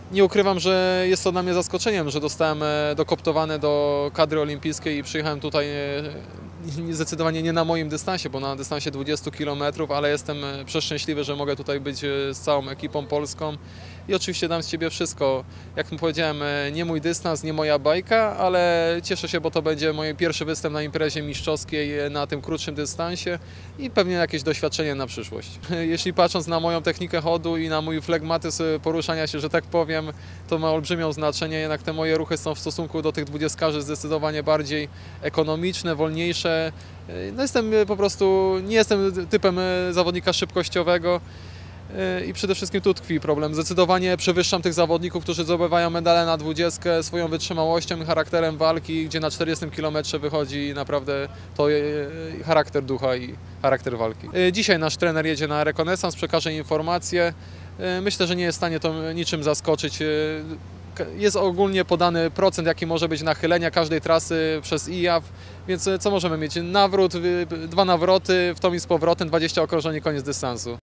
Nie ukrywam, że jest to dla mnie zaskoczeniem, że zostałem dokoptowany do kadry olimpijskiej i przyjechałem tutaj zdecydowanie nie na moim dystansie, bo na dystansie 20 km, ale jestem przeszczęśliwy, że mogę tutaj być z całą ekipą polską i oczywiście dam z siebie wszystko. Jak powiedziałem, nie mój dystans, nie moja bajka, ale cieszę się, bo to będzie mój pierwszy występ na imprezie mistrzowskiej na tym krótszym dystansie i pewnie jakieś doświadczenie na przyszłość. Jeśli patrząc na moją technikę chodu i na mój flegmatyzm poruszania się, że tak powiem, to ma olbrzymią znaczenie, jednak te moje ruchy są w stosunku do tych dwudziestkarzy zdecydowanie bardziej ekonomiczne, wolniejsze. No nie jestem typem zawodnika szybkościowego i przede wszystkim tu tkwi problem. Zdecydowanie przewyższam tych zawodników, którzy zdobywają medale na 20 swoją wytrzymałością i charakterem walki, gdzie na 40 km wychodzi naprawdę to charakter ducha i charakter walki. Dzisiaj nasz trener jedzie na rekonesans, przekaże informacje. Myślę, że nie jest w stanie to niczym zaskoczyć. Jest ogólnie podany procent, jaki może być nachylenia każdej trasy przez IAAF, więc co możemy mieć? Nawrót, 2 nawroty, w tom i z powrotem, 20 okrążeń i koniec dystansu.